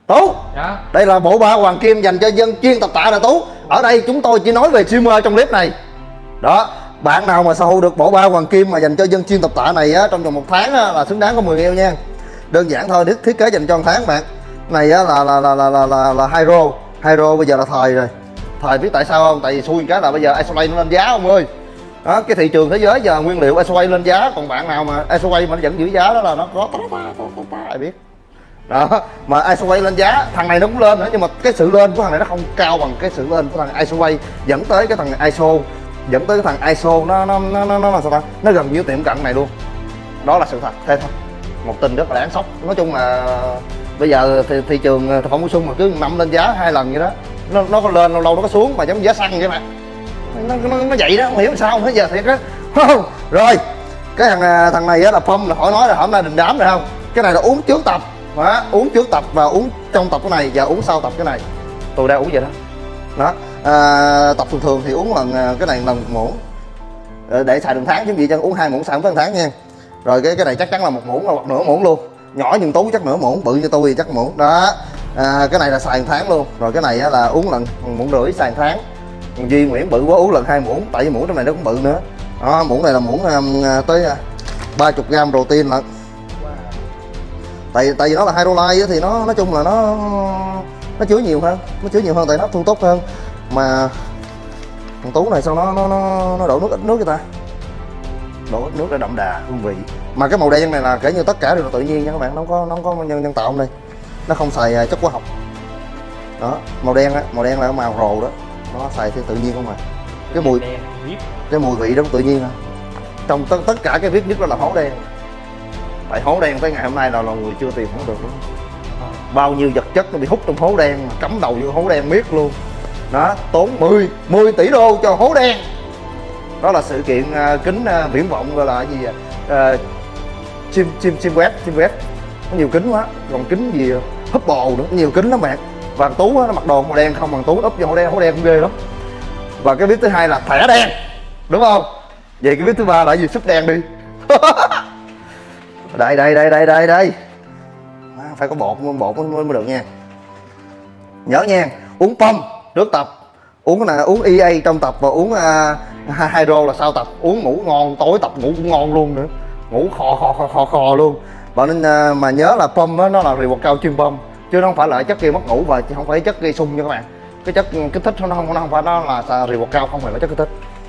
Tú, đây là bộ ba hoàng kim dành cho dân chuyên tập tạ nè Tú. Ở đây chúng tôi chỉ nói về streamer trong clip này. Đó, bạn nào mà sở hữu được bộ ba hoàng kim mà dành cho dân chuyên tập tạ này á, trong vòng 1 tháng á, là xứng đáng có 10 eo nha. Đơn giản thôi, thiết kế dành cho 1 tháng bạn. Này á, là Hydro bây giờ là thời rồi. Thời biết tại sao không? Tại vì xui cái là bây giờ Isolate nó lên giá ông ơi. Đó, cái thị trường thế giới giờ nguyên liệu Isolate lên giá, còn bạn nào mà Isolate mà nó vẫn giữ giá đó là nó có ai biết. Đó, mà Isolate lên giá, thằng này nó cũng lên nữa, nhưng mà cái sự lên của thằng này nó không cao bằng cái sự lên của thằng Isolate, dẫn tới cái thằng ISO, dẫn tới cái thằng ISO nó là sao ta? Nó gần như tiệm cận này luôn. Đó là sự thật, thế thôi. Một tin rất là đáng sốc. Nói chung là bây giờ thị trường thực phẩm bổ sung mà cứ năm lên giá 2 lần vậy đó, nó có lên lâu lâu nó có xuống, mà giống giá xăng vậy mà. Nó vậy đó, không hiểu sao hết giờ thiệt á. Rồi, cái thằng này á là pump là khỏi nói là hôm nay đình đám rồi không? Cái này là uống trước tập. Đó, uống trước tập và uống trong tập cái này và uống sau tập cái này. Tôi đang uống vậy đó. Đó, tập thường thì uống lần cái này lần 1 muỗng để xài đường tháng, chứ gì cho uống 2 muỗng xài không tháng nha. Rồi cái này chắc chắn là 1 muỗng hoặc nửa muỗng luôn. Nhỏ nhưng Tú chắc nửa muỗng, bự như tôi thì chắc muỗng. Đó, cái này là xài 1 tháng luôn. Rồi cái này là uống lần 1,5 muỗng xài 1 tháng. Còn Duy Nguyễn bự quá uống lần 2 muỗng, tại vì muỗng trong này nó cũng bự nữa. Đó, muỗng này là muỗng tới 30g protein lận. Tại vì nó là Hydrolyte thì nó nói chung là nó chứa nhiều hơn, tại nó hấp thu tốt hơn. Mà thằng Tú này sao nó đổ nước ít nước cho ta, đổ ít nước để đậm đà hương vị. Mà cái màu đen này là kể như tất cả đều là tự nhiên nha các bạn, nó không có nhân tạo đây, nó không xài chất hóa học. Đó, màu đen là màu rồ đó, nó xài theo tự nhiên không à. Cái mùi vị đó cũng tự nhiên à. Trong tất cả cái viết nhất đó là hố đen. Tại hố đen tới ngày hôm nay là người chưa tìm không được luôn. Bao nhiêu vật chất nó bị hút trong hố đen, mà cắm đầu vô hố đen miết luôn. Đó, tốn 10 tỷ đô cho hố đen. Đó là sự kiện kính viễn vọng gọi là cái gì vậy? Chim web. Có nhiều kính quá, còn kính gì Hubble nữa, nhiều kính lắm bạn. Và Tú nó mặc đồ màu đen không, bằng Tú úp vô hố đen cũng ghê lắm. Và cái viết thứ hai là thẻ đen, đúng không? Vậy cái viết thứ ba là gì? Súp đen đi. Đây. Phải có bột mới được nha. Nhớ nha, uống pump trước tập, uống cái này uống EA trong tập và uống Hydro là sau tập. Uống ngủ ngon, tối tập ngủ cũng ngon luôn nữa, ngủ khò luôn. Và nên mà nhớ là pump đó, nó là rượu cao chuyên pump, chứ nó không phải là chất gây mất ngủ và không phải chất gây sung nha các bạn. Cái chất kích thích nó không phải, nó là rượu cao, không phải là chất kích thích.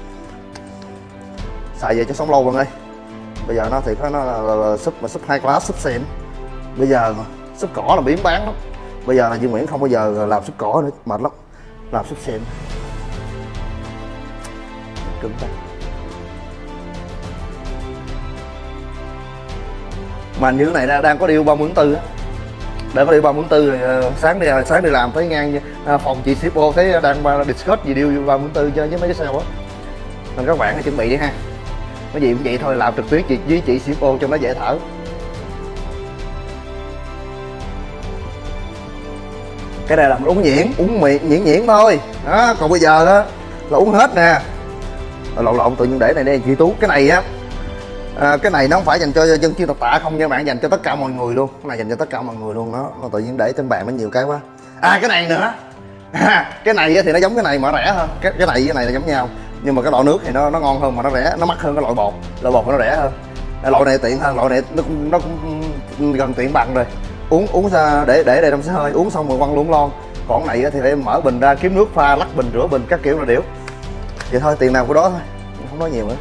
Xài về cho sống lâu bạn ơi. Bây giờ nó thì nó là súp high class, súp xịn. Bây giờ súp cỏ là biến bán lắm. Bây giờ là Duy Nguyễn không bao giờ làm súp cỏ nữa, mệt lắm. Làm súp xịn cứng tay. Mà như này đang có điều 30/4 á. Đang có điều 30/4 rồi sáng đi làm thấy ngang phòng chị Sipo thấy đang discuss gì điều 30/4 cho với mấy cái sale á. Nên các bạn hãy chuẩn bị đi ha. Cái gì cũng vậy thôi, làm trực tuyến với chị Sipo cho nó dễ thở. Cái này là mình uống nhuyễn thôi đó, còn bây giờ đó là uống hết nè. Lộn tự nhiên để này đây chị Tú. Cái này á, cái này nó không phải dành cho dân chuyên tập tạ không nha bạn, dành cho tất cả mọi người luôn. Cái này dành cho tất cả mọi người luôn đó. Nó tự nhiên để trên bàn nó nhiều cái quá. Cái này nữa. Cái này thì nó giống cái này mà rẻ hơn. Cái này với cái này là giống nhau, nhưng mà cái loại nước thì nó ngon hơn mà nó rẻ, nó mắc hơn cái loại bột. Loại bột nó rẻ hơn. Loại này tiện hơn, loại này nó cũng gần tiện bằng rồi. Uống ra để đây trong xe hơi, uống xong rồi quăng luôn lon. Còn này thì phải mở bình ra kiếm nước pha, lắc bình, rửa bình các kiểu là điểu. Vậy thôi, tiền nào của đó thôi, không nói nhiều nữa.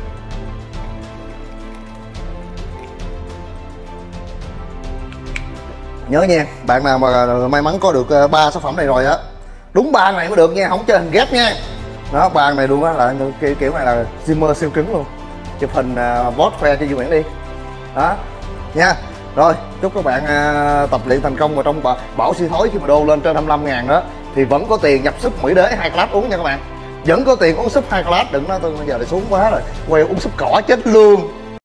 Nhớ nha, bạn nào mà may mắn có được 3 sản phẩm này rồi á, đúng 3 này mới được nha, không chơi hình ghép nha. Đó, 3 này luôn á, là kiểu này là Zimmer siêu cứng luôn. Chụp hình post khoe cho Duy Nguyễn đi. Đó nha. Rồi, chúc các bạn tập luyện thành công. Và trong bảo suy thoái khi mà đô lên trên 25.000 đó thì vẫn có tiền nhập súp Mỹ Đế 2 class uống nha các bạn. Vẫn có tiền uống súp 2 class, đừng nói tôi bây giờ lại xuống quá rồi. Quay uống súp cỏ chết luôn.